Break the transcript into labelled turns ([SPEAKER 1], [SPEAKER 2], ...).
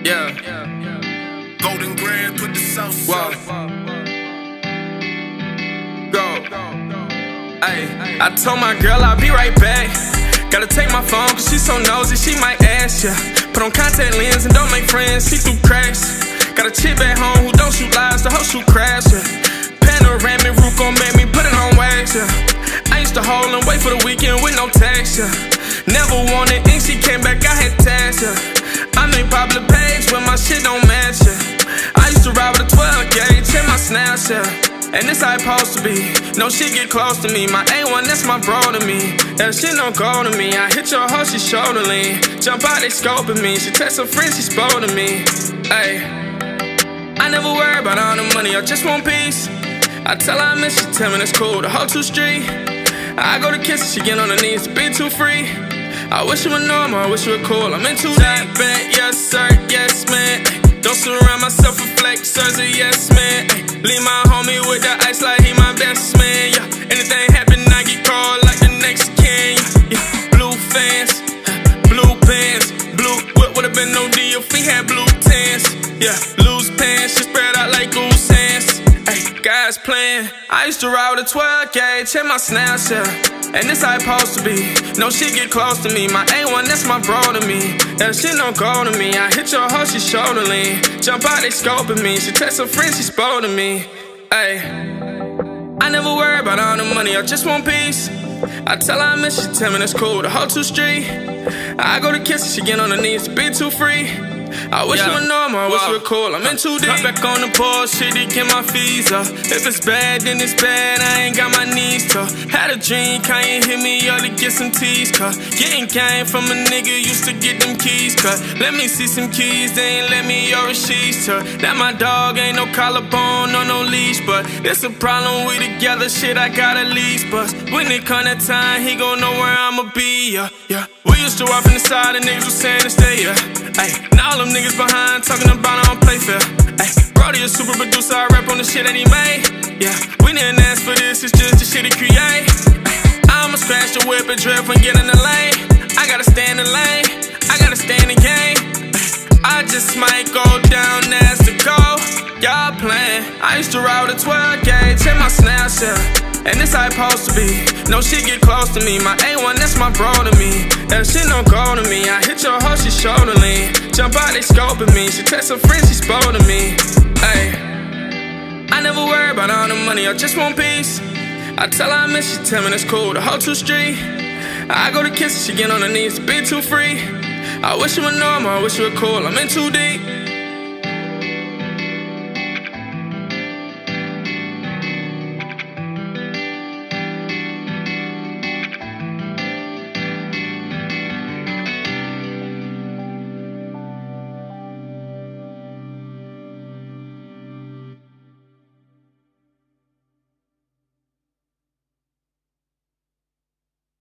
[SPEAKER 1] Yeah.
[SPEAKER 2] Golden Grand, put the sauce
[SPEAKER 1] Whoa. Go. Ay, I told my girl I'll be right back. Gotta take my phone cause she so nosy, she might ask ya. Put on contact lens and don't make friends, see through cracks. Got a chick back home who don't shoot lies, the whole shoot crash, yeah. Panoramic roof gon' make me put it on wax, yeah. I used to hold and wait for the weekend with no tax, yeah. Never wanted ink, she came back, I had tax, yeah. I made popular page when my shit don't match, yeah. I used to ride with a 12 gauge, check my snaps, yeah. And this how it supposed to be. No shit get close to me. My A1, that's my bro to me. That shit don't go to me. I hit your hoe, she shoulder lean. Jump out, they scoping me. She text her friend, she spoke to me. Ayy, I never worry about all the money, I just want peace. I tell her I miss you, tell me that's cool. The whole 2 street. I go to kiss her, she get on her knees. Be too free. I wish you were normal, I wish you were cool. I'm in too deep. Back, yes sir, yes man. Don't surround myself with flexers, a yes man. Leave my homie with the ice like he my best man. Yeah, anything happen, I get called like the next king. Yeah, blue fans, blue pants, blue whip would've been no deal if we had blue tents. Yeah, loose pants, just spread out like goose hands. Ay, guys playing. I used to ride with a 12 gauge, check my snaps, yeah. And this how it supposed to be. No shit get close to me. My A1, that's my bro to me. That shit don't go to me. I hit your hoe, she shoulder lean. Jump out, they scoping me. She text her friend, she spoke to me. Ayy, I never worry about all the money, I just want peace. I tell her I miss you, tell me that's cool. The whole 2 street. I go to kiss her, she get on her knees. Be too free. I wish you were normal, I wish you were cool. I'm in too deep. Back on the bullshit to get my fees up. If it's bad, then it's bad, I ain't got my knees tough. Had a dream, Kanye hit me up to get some teas cut. Getting game from a nigga, used to get them keys cut. Let me see some keys, they ain't let me your receipts tuck. That my dog ain't no collarbone, no leash. But it's a problem, we together, shit, I got a leash. But when it come that time, he gon' know where I'ma be, yeah. We used to walk in the side, and niggas was saying to stay, yeah. Ay, now all them niggas behind talking about I don't play fair. Ay, Brody a super producer, I rap on the shit that he made. Yeah, we didn't ask for this, it's just the shit he create. Ay, I'ma scratch the whip and drift and get in the lane. I gotta stay in the lane, I gotta stay in the game. Ay, I just might go down as the goal. Y'all playing. I used to ride with a 12 gauge, check my snaps, yeah. And this how it supposed to be. No shit get close to me. My A1, that's my bro to me. That shit don't go to me. I hit your hoe, she shoulder lean. Jump out, they scoping me. She text her friend, she spoke to me. Ayy, I never worry about all the money, I just want peace. I tell her I miss you, tell me that's cool. The whole 2 street. I go to kiss her, she get on her knees. Be too free. I wish you were normal, I wish you were cool. I'm in too deep.